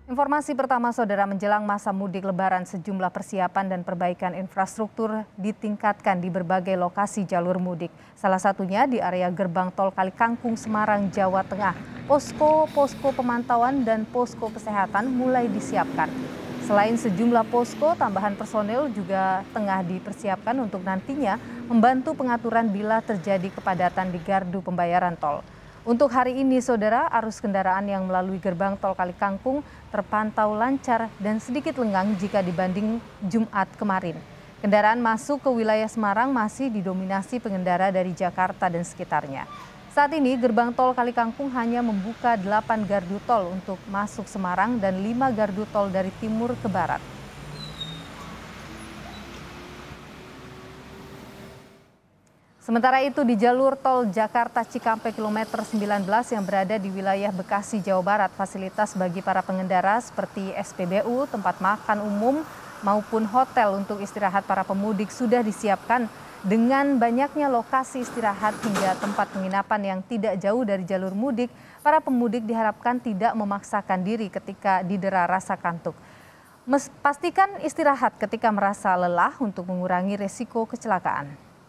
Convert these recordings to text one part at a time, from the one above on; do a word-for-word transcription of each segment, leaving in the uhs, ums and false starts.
Informasi pertama, Saudara, menjelang masa mudik Lebaran, sejumlah persiapan dan perbaikan infrastruktur ditingkatkan di berbagai lokasi jalur mudik. Salah satunya di area gerbang tol Kalikangkung, Semarang, Jawa Tengah. Posko-posko pemantauan dan posko kesehatan mulai disiapkan. Selain sejumlah posko, tambahan personel juga tengah dipersiapkan untuk nantinya membantu pengaturan bila terjadi kepadatan di gardu pembayaran tol. Untuk hari ini, Saudara, arus kendaraan yang melalui gerbang tol Kalikangkung terpantau lancar dan sedikit lengang jika dibanding Jumat kemarin. Kendaraan masuk ke wilayah Semarang masih didominasi pengendara dari Jakarta dan sekitarnya. Saat ini, gerbang tol Kalikangkung hanya membuka delapan gardu tol untuk masuk Semarang dan lima gardu tol dari timur ke barat. Sementara itu di jalur tol Jakarta Cikampek kilometer sembilan belas yang berada di wilayah Bekasi, Jawa Barat, fasilitas bagi para pengendara seperti S P B U, tempat makan umum maupun hotel untuk istirahat para pemudik sudah disiapkan. Dengan banyaknya lokasi istirahat hingga tempat penginapan yang tidak jauh dari jalur mudik, para pemudik diharapkan tidak memaksakan diri ketika didera rasa kantuk. Mes, pastikan istirahat ketika merasa lelah untuk mengurangi resiko kecelakaan.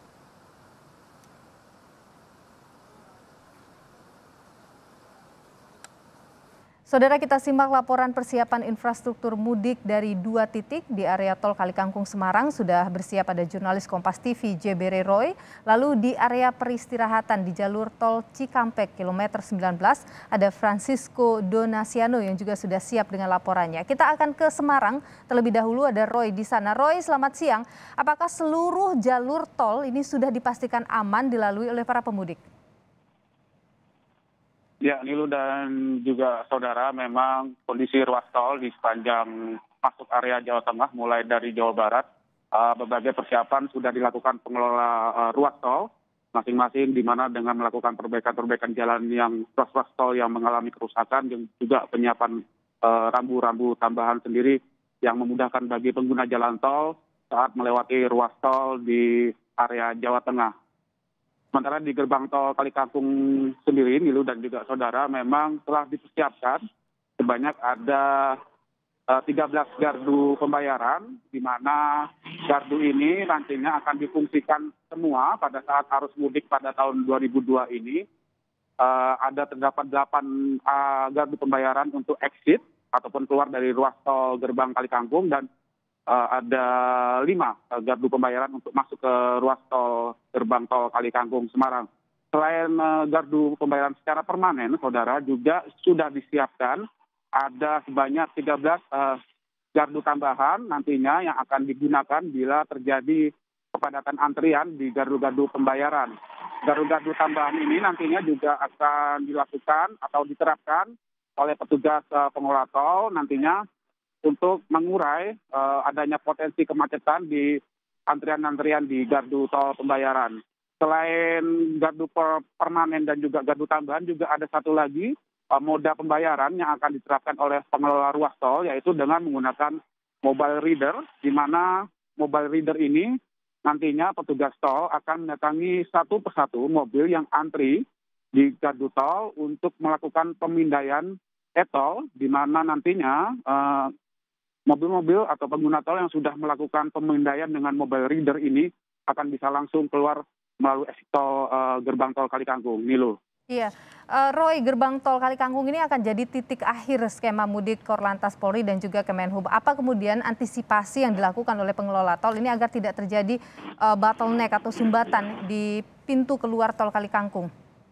Saudara, kita simak laporan persiapan infrastruktur mudik dari dua titik di area tol Kalikangkung Semarang. Sudah bersiap ada jurnalis Kompas T V J B R Roy. Lalu di area peristirahatan di jalur tol Cikampek kilometer sembilan belas ada Francisco Donasiano yang juga sudah siap dengan laporannya. Kita akan ke Semarang terlebih dahulu, ada Roy di sana. Roy, selamat siang. Apakah seluruh jalur tol ini sudah dipastikan aman dilalui oleh para pemudik? Ya, Nilu dan juga saudara, memang kondisi ruas tol di sepanjang masuk area Jawa Tengah mulai dari Jawa Barat, uh, berbagai persiapan sudah dilakukan pengelola uh, ruas tol masing-masing, di mana dengan melakukan perbaikan-perbaikan jalan yang ruas-ruas tol yang mengalami kerusakan, dan juga penyiapan uh, rambu-rambu tambahan sendiri yang memudahkan bagi pengguna jalan tol saat melewati ruas tol di area Jawa Tengah. Sementara di gerbang tol Kalikangkung sendiri, Nilu dan juga saudara, memang telah dipersiapkan sebanyak ada uh, tiga belas gardu pembayaran, di mana gardu ini nantinya akan difungsikan semua pada saat arus mudik pada tahun dua ribu dua ini. Uh, ada terdapat delapan uh, gardu pembayaran untuk exit ataupun keluar dari ruas tol gerbang Kalikangkung, dan Uh, ada lima uh, gardu pembayaran untuk masuk ke ruas tol gerbang tol Kalikangkung Semarang. Selain uh, gardu pembayaran secara permanen, saudara, juga sudah disiapkan ada sebanyak tiga belas uh, gardu tambahan nantinya yang akan digunakan bila terjadi kepadatan antrian di gardu-gardu pembayaran. Gardu-gardu tambahan ini nantinya juga akan dilakukan atau diterapkan oleh petugas uh, pengelola tol nantinya untuk mengurai uh, adanya potensi kemacetan di antrian-antrian di gardu tol pembayaran. Selain gardu per permanen dan juga gardu tambahan, juga ada satu lagi uh, moda pembayaran yang akan diterapkan oleh pengelola ruas tol, yaitu dengan menggunakan mobile reader, di mana mobile reader ini nantinya petugas tol akan mendatangi satu persatu mobil yang antri di gardu tol untuk melakukan pemindaian e-tol, di mana nantinya uh, mobil-mobil atau pengguna tol yang sudah melakukan pemindaian dengan mobile reader ini akan bisa langsung keluar melalui exit tol uh, gerbang tol Kalikangkung. Nilu. Iya, uh, Roy, gerbang tol Kalikangkung ini akan jadi titik akhir skema mudik Korlantas Polri dan juga Kemenhub. Apa kemudian antisipasi yang dilakukan oleh pengelola tol ini agar tidak terjadi uh, bottleneck atau sumbatan di pintu keluar tol Kalikangkung?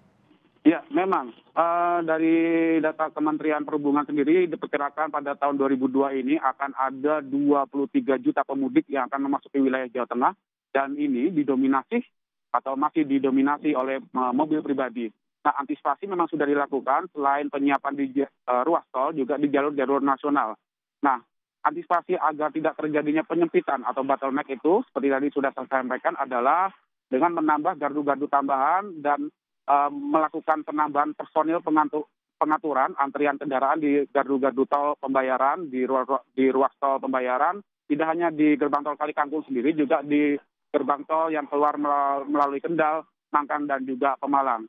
Ya, memang uh, dari data Kementerian Perhubungan sendiri diperkirakan pada tahun dua ribu dua ini akan ada dua puluh tiga juta pemudik yang akan memasuki wilayah Jawa Tengah, dan ini didominasi atau masih didominasi oleh uh, mobil pribadi. Nah, antisipasi memang sudah dilakukan selain penyiapan di uh, ruas tol, juga di jalur-jalur nasional. Nah, antisipasi agar tidak terjadinya penyempitan atau bottleneck itu, seperti tadi sudah saya sampaikan, adalah dengan menambah gardu-gardu tambahan dan melakukan penambahan personil pengaturan antrian kendaraan di gardu-gardu tol pembayaran, di ruas, di ruas tol pembayaran, tidak hanya di gerbang tol Kalikangkung sendiri, juga di gerbang tol yang keluar melalui Kendal, Nangkang, dan juga Pemalang.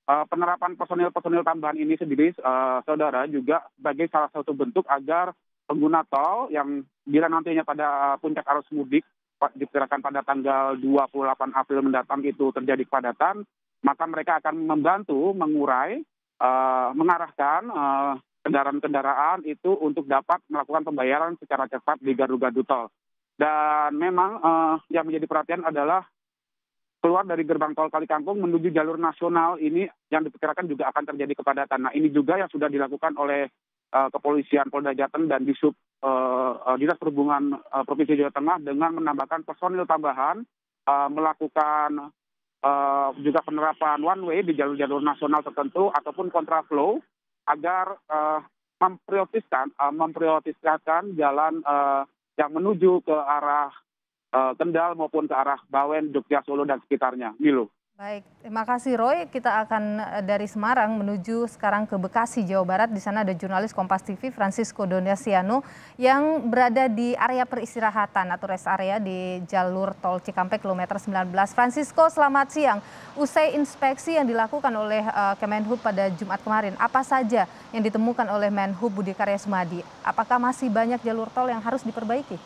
uh, penerapan personil-personil tambahan ini sendiri, uh, saudara, juga sebagai salah satu bentuk agar pengguna tol yang bila nantinya pada puncak arus mudik diperkirakan pada tanggal dua puluh delapan April mendatang itu terjadi kepadatan, maka mereka akan membantu mengurai, uh, mengarahkan uh, kendaraan-kendaraan itu untuk dapat melakukan pembayaran secara cepat di gardu-gardu tol. Dan memang uh, yang menjadi perhatian adalah keluar dari gerbang tol Kalikangkung menuju jalur nasional ini yang diperkirakan juga akan terjadi kepadatan. Nah, ini juga yang sudah dilakukan oleh uh, kepolisian Polda Jateng dan Disub uh, uh, Dinas Perhubungan uh, Provinsi Jawa Tengah dengan menambahkan personil tambahan, uh, melakukan uh, juga penerapan one way di jalur-jalur nasional tertentu ataupun kontraflow agar uh, memprioritaskan uh, memprioritaskan jalan uh, yang menuju ke arah uh, Kendal maupun ke arah Bawen, Jogja, Solo dan sekitarnya. Milo. Baik, terima kasih Roy. Kita akan dari Semarang menuju sekarang ke Bekasi, Jawa Barat. Di sana ada jurnalis Kompas T V Francisco Donasiano yang berada di area peristirahatan atau rest area di jalur tol Cikampek kilometer sembilan belas. Francisco, selamat siang. Usai inspeksi yang dilakukan oleh uh, Kemenhub pada Jumat kemarin, apa saja yang ditemukan oleh Menhub Budi Karya Sumadi? Apakah masih banyak jalur tol yang harus diperbaiki?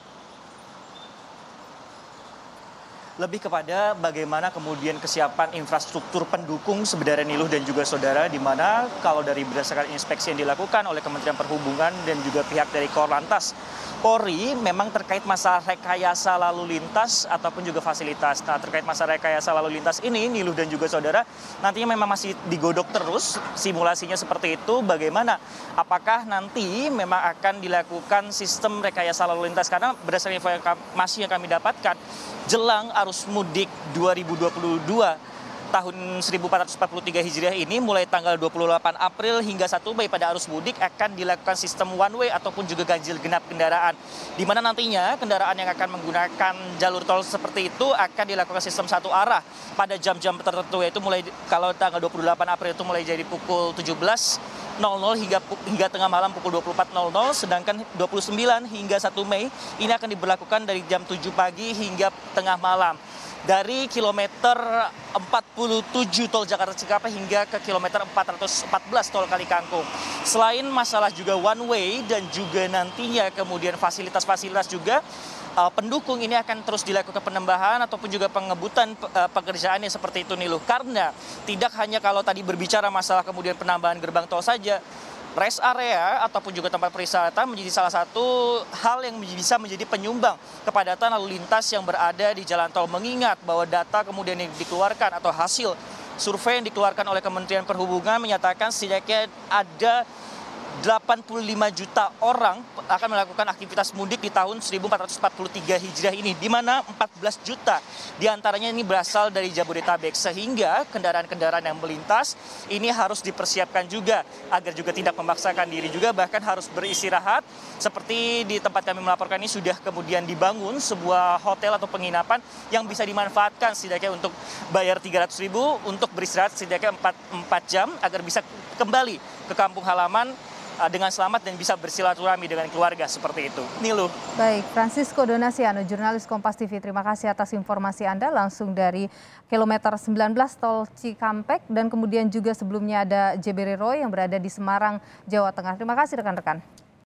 Lebih kepada bagaimana kemudian kesiapan infrastruktur pendukung sebenarnya Niluh dan juga saudara, di mana kalau dari berdasarkan inspeksi yang dilakukan oleh Kementerian Perhubungan dan juga pihak dari Korlantas Polri memang terkait masalah rekayasa lalu lintas ataupun juga fasilitas. Nah, terkait masalah rekayasa lalu lintas ini Niluh dan juga saudara nantinya memang masih digodok terus simulasinya seperti itu, bagaimana apakah nanti memang akan dilakukan sistem rekayasa lalu lintas, karena berdasarkan informasi yang kami dapatkan jelang arus mudik dua ribu dua puluh dua tahun seribu empat ratus empat puluh tiga Hijriah ini mulai tanggal dua puluh delapan April hingga satu Mei pada arus mudik akan dilakukan sistem one way ataupun juga ganjil genap kendaraan, di mana nantinya kendaraan yang akan menggunakan jalur tol seperti itu akan dilakukan sistem satu arah pada jam-jam tertentu, yaitu mulai kalau tanggal dua puluh delapan April itu mulai jadi pukul tujuh belas hingga hingga tengah malam pukul dua puluh empat, sedangkan dua puluh sembilan hingga satu Mei ini akan diberlakukan dari jam tujuh pagi hingga tengah malam. Dari kilometer empat puluh tujuh tol Jakarta Cikampek hingga ke kilometer empat ratus empat belas tol Kalikangkung. Selain masalah juga one way dan juga nantinya kemudian fasilitas-fasilitas juga, uh, pendukung ini akan terus dilakukan penambahan ataupun juga pengebutan uh, pekerjaannya seperti itu Niluh. Karena tidak hanya kalau tadi berbicara masalah kemudian penambahan gerbang tol saja, rest area ataupun juga tempat peristirahatan menjadi salah satu hal yang bisa menjadi penyumbang kepadatan lalu lintas yang berada di jalan tol. Mengingat bahwa data kemudian yang dikeluarkan atau hasil survei yang dikeluarkan oleh Kementerian Perhubungan menyatakan setidaknya ada delapan puluh lima juta orang akan melakukan aktivitas mudik di tahun seribu empat ratus empat puluh tiga Hijriah ini, di mana empat belas juta diantaranya ini berasal dari Jabodetabek, sehingga kendaraan-kendaraan yang melintas ini harus dipersiapkan juga agar juga tidak memaksakan diri juga, bahkan harus beristirahat. Seperti di tempat kami melaporkan ini sudah kemudian dibangun sebuah hotel atau penginapan yang bisa dimanfaatkan setidaknya untuk bayar tiga ratus ribu untuk beristirahat setidaknya empat jam agar bisa kembali ke kampung halaman dengan selamat dan bisa bersilaturahmi dengan keluarga seperti itu. Niluh. Baik, Francisco Donasiano, jurnalis Kompas T V. Terima kasih atas informasi Anda langsung dari kilometer sembilan belas tol Cikampek, dan kemudian juga sebelumnya ada Jebere Roy yang berada di Semarang, Jawa Tengah. Terima kasih rekan-rekan.